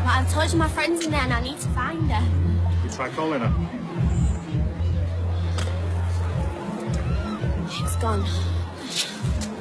but I've told you my friend's in there and I need to find her. You try calling her? It's gone.